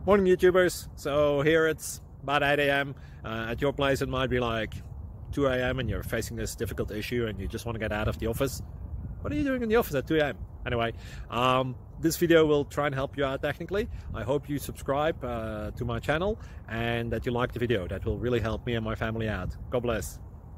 Morning YouTubers. So here it's about 8 a.m. At your place it might be like 2 a.m. and you're facing this difficult issue and you just want to get out of the office. What are you doing in the office at 2 a.m.? Anyway, this video will try and help you out technically. I hope you subscribe to my channel and that you like the video. That will really help me and my family out. God bless.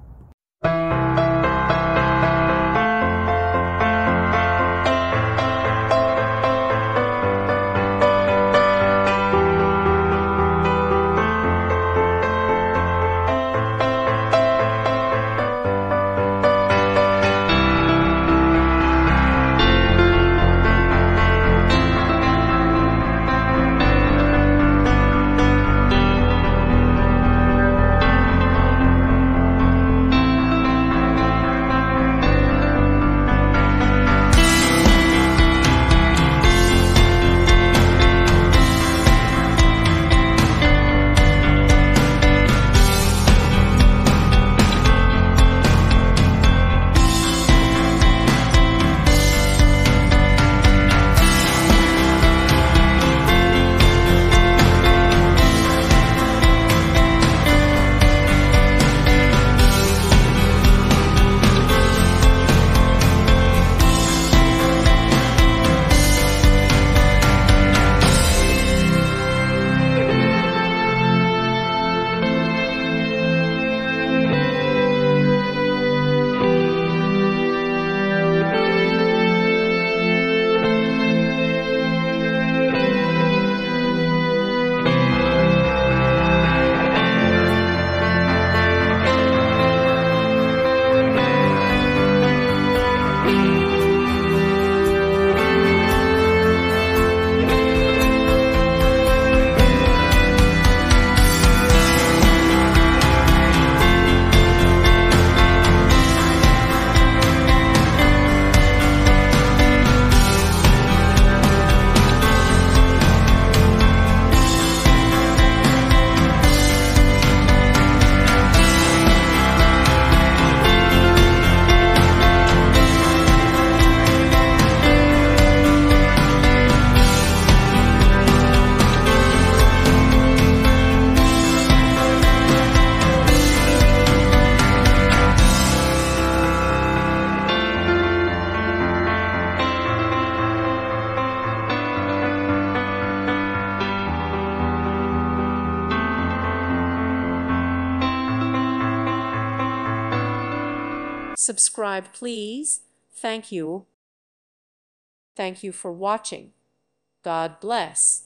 Subscribe, please. Thank you. Thank you for watching. God bless.